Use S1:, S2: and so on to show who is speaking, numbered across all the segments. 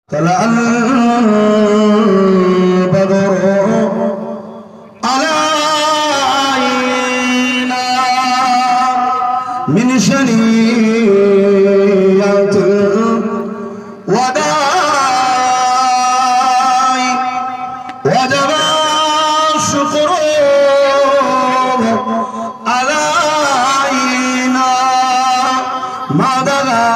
S1: طلع البدر علينا من شنيعة الوداع وجب الشكر علينا ما دعا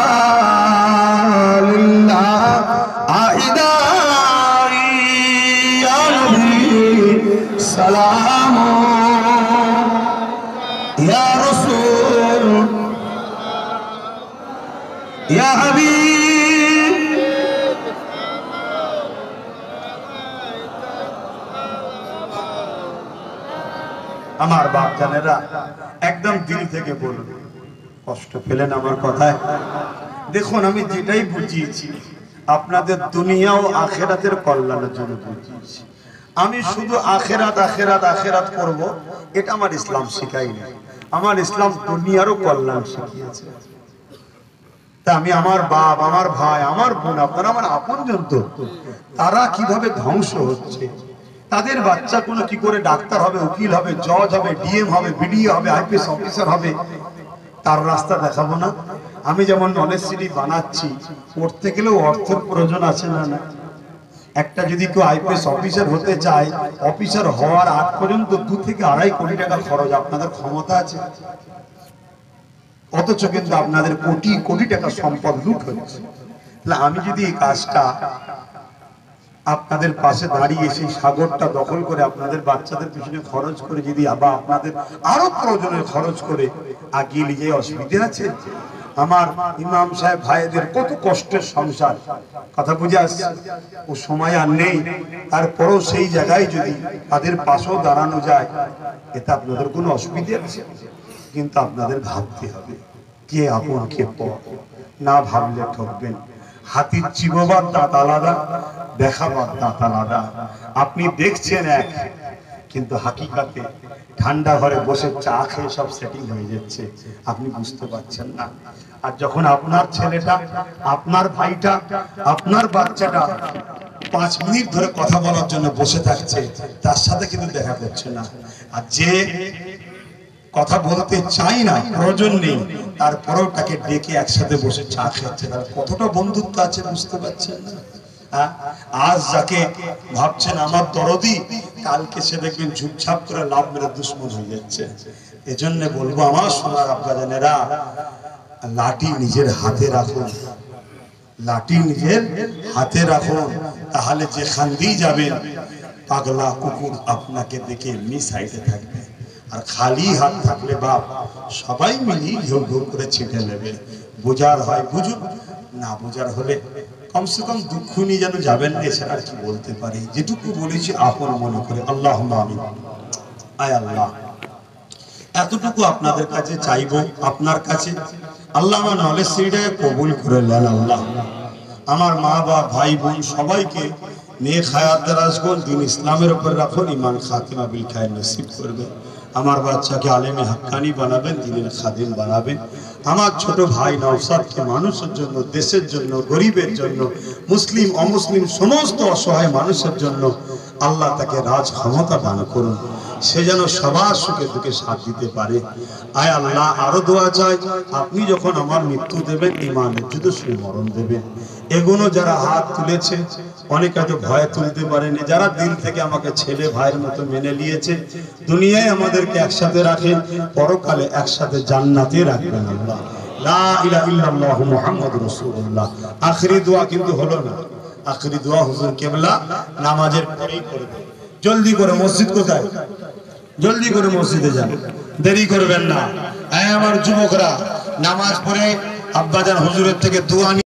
S1: سلام يا رسول يا حبيب আমার বাপ জানেরা একদম দিল থেকে বলুন, কষ্ট পেলেন আমার কথায়? দেখুন, আমি যেটাই বুঝিয়েছি আপনাদের দুনিয়া ও আখিরাতের কল্যাণের জন্য বুঝিয়েছি। আমি শুধু আখিরাত আখিরাত আখিরাত করব, এটা আমার ইসলাম শিখায়নি। আমার ইসলাম দুনিয়ারও কল্যাণ শিখিয়েছে। তা আমি আমার বাপ, আমার ভাই, আমার বোন, আপনারা আমার আপনজন তো, তারা কিভাবে ধ্বংস হচ্ছে, তাদের বাচ্চাগুলো কি করে ডাক্তার হবে, উকিল হবে, জজ হবে, ডিএম হবে, বিডিও হবে, আইপিএস অফিসার হবে, তার রাস্তা দেখাবো না? আমি যেমন নলেজ সিটি বানাচ্ছি, পড়তে গেলেও অর্থের প্রয়োজন আছে না? না, একটা যদি কেউ আইপিএস অফিসার হতে চায়, অফিসার হওয়ার আগ পর্যন্ত 2 থেকে 2.5 কোটি টাকা খরচ। আপনাদের ক্ষমতা আছে? অথচ কিন্তু আপনাদের কোটি কোটি টাকা সম্পদ লুট হচ্ছে। তাহলে আমি যদি এই কাজটা আপনাদের পাশে দাঁড়িয়ে সেই সাগরটা দখল করে আপনাদের বাচ্চাদের পিছনে খরচ করে যদি আবার আপনাদের আরো প্রয়োজনের খরচ করে আগিয়ে নিয়ে যাই, অসুবিধা আছে? আমার ইমাম সাহেব ভাইদের কত কষ্টের সংসার, কথা বুঝে আসছে? ও সময় আর নেই, তারপরও সেই জায়গায় যদি তাদের পাশেও দাঁড়ানো যায়, এতে আপনাদের কোনো অসুবিধা আছে? কিন্তু আপনাদের ভাবতে হবে কে আপন কে পর। না ভাবলে ঠকবেন। হাতির চিবোবার দাঁত আলাদা, দেখাবার দাঁত আলাদা। আপনি দেখছেন এক, কিন্তু হাকিকাতে ঠান্ডা ঘরে বসে চা খেয়ে সব সেটিং হয়ে যাচ্ছে, আপনি বুঝতে পারছেন না। আর যখন আপনার ছেলেটা, আপনার ভাইটা, আপনার বাচ্চাটা 5 মিনিট ধরে কথা বলার জন্য বসে থাকছে, তার সাথে কিন্তু দেখা করছে না। আর যে কথা বলতে চাই না, প্রয়োজন নেই, তারপরেও তাকে ডেকে একসাথে বসে চা খাচ্ছে, তার কতটা বন্ধুত্ব আছে বুঝতে পারছেন না? আজ যাকে ভাবছেন আমার দরদি, কালকে সে দেখবেন ঝুপঝাপ করে লাভ মেরে দুশ্মন হয়ে যাচ্ছে। এজন্য বলবো আমার সোনার আব্বাজানেরা, লাঠি নিজের হাতে রাখুন, লাঠি নিজের হাতে রাখুন, তাহলে যেখান দিয়ে যাবেন পাগলা কুকুর আপনাকে দেখে এমনি সাইডে থাকবে। আর খালি হাত থাকলে বাপ সবাই মিলি ঘেউ ঘেউ করে ছিটে নেবে। বোঝার হয় বুঝুন, না বোঝার হলে কমসে কম দুঃখ নিয়ে যেন যাবেন না, এছাড়া কি বলতে পারি? যেটুকু বলেছি আপন মনে করে আল্লাহুম্মা আমিন। আয় আল্লাহ, এতটুকু আপনাদের কাছে চাইবো, আপনার কাছে আল্লাহ আমার নলেজ সিটিটাকে কবুল করে নেন। আল্লাহ আমার মা বাবা ভাই বোন সবাইকে নেক হায়াত দারাজ করুন, দিন ইসলামের উপর রাখুন, ঈমান খাতিমা বিল খায়র নসিব করবে। আমার বাচ্চাকে আলেমে হাক্কানি বানাবেন, দ্বীনের খাদিম বানাবেন। আমার ছোট ভাই নওশাদকে মানুষের জন্য, দেশের জন্য, গরিবের জন্য, মুসলিম অমুসলিম সমস্ত অসহায় মানুষের জন্য আল্লাহ তাকে রাজ ক্ষমতা দান করুন, সে যেন সবার সুখে দুঃখে সাথ দিতে পারে। আয় আল্লাহ, আরো দোয়া চাই, আপনি যখন আমার মৃত্যু দেবেন ঈমানের যুদ্ধে সুমরণ দেবেন। এগুলো যারা হাত তুলেছে, অনেকে হয়তো ভয়ে তুলতে পারেনি, যারা দিল থেকে আমাকে ছেলে ভাইয়ের মতো মেনে নিয়েছে, দুনিয়ায় আমাদেরকে একসাথে রাখেন, পরকালে একসাথে জান্নাতে রাখবেন। আল্লাহ লা ইলাহা ইল্লাল্লাহু মুহাম্মাদুর রাসূলুল্লাহ। আখেরি দোয়া কিন্তু হলো না, আখেরি দোয়া হুজুর কেবলা নামাজের পরেই করবেন। জলদি করে মসজিদ কোথায়? জলদি করে মসজিদে যান, দেরি করবেন না। আমার যুবকরা নামাজ পড়ে আব্বাজান হুজুরের থেকে দোয়া